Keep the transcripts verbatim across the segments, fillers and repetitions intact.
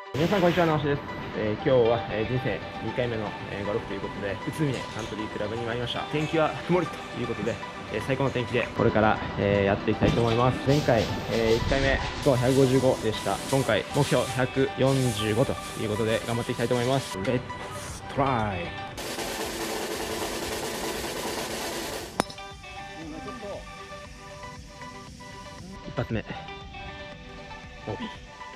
皆さんこんにちは、直しです。えー、今日は、えー、人生にかいめの、えー、ゴルフということで、宇都宮カントリークラブに参りました。天気は曇りということで、えー、最高の天気でこれから、えー、やっていきたいと思います。前回、えー、いっかいめスコアひゃくごじゅうごでした。今回目標ひゃくよんじゅうごということで頑張っていきたいと思います。レッツトライ。一発目。おい。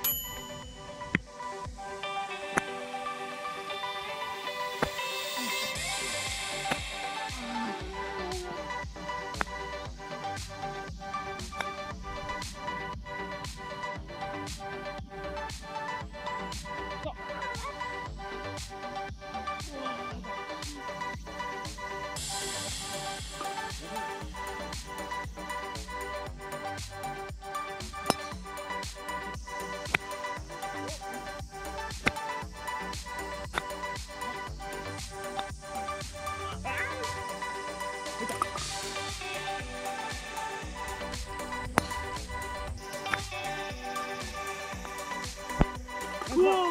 うわ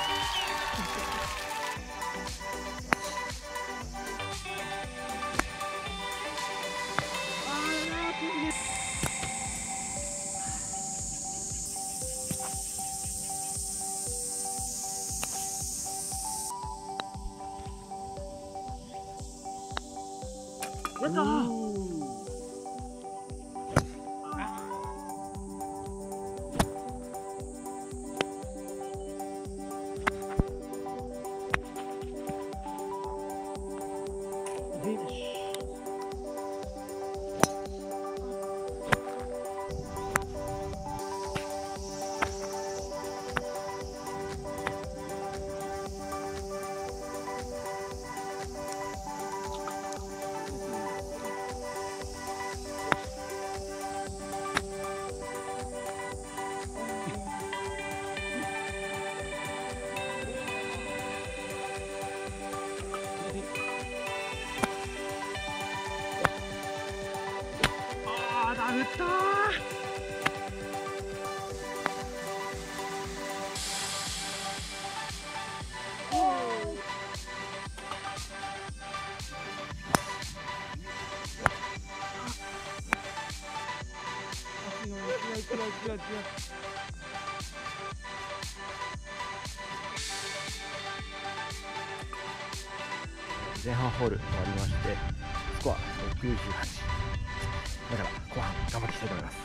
やったー。打ったー。前半ホール終わりまして、スコアきゅうじゅうはち。だから後半頑張っていきたいと思います。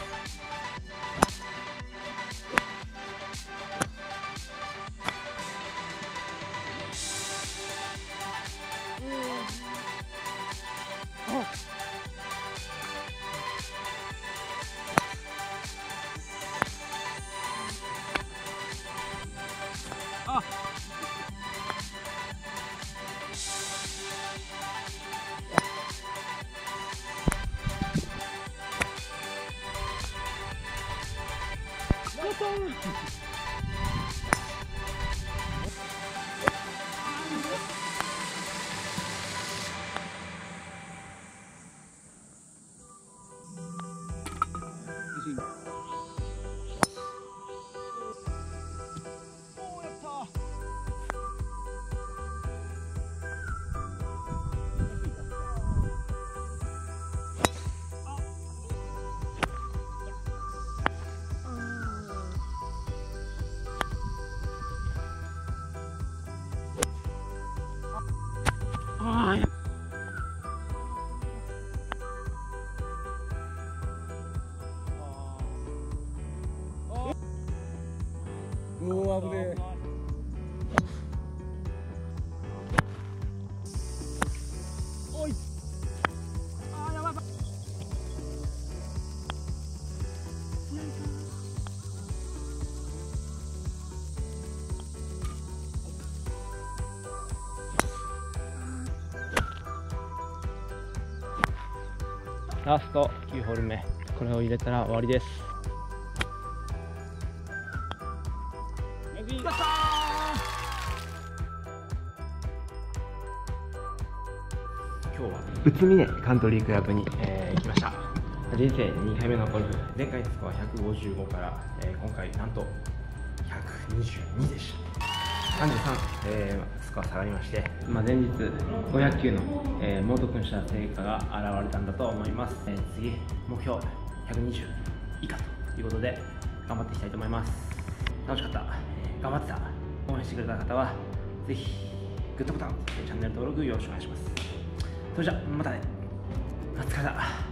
ああーうわ、危ねえ。おい。あー、やばい。ラストきゅうホール目、これを入れたら終わりです。やったー。今日は宇都宮カントリークラブに、えー、行きました。人生にかいめのゴルフ、前回スコアひゃくごじゅうごから、えー、今回なんとひゃくにじゅうにでした。さんじゅうさん、えー、スコア下がりまして、まあ、前日ごひゃく級の、えー、猛特訓した成果が現れたんだと思います。えー、次、目標ひゃくにじゅう以下ということで頑張っていきたいと思います。楽しかった、えー、頑張ってた、応援してくれた方はぜひグッドボタン、チャンネル登録よろしくお願いします。それじゃまたね、お疲れ様。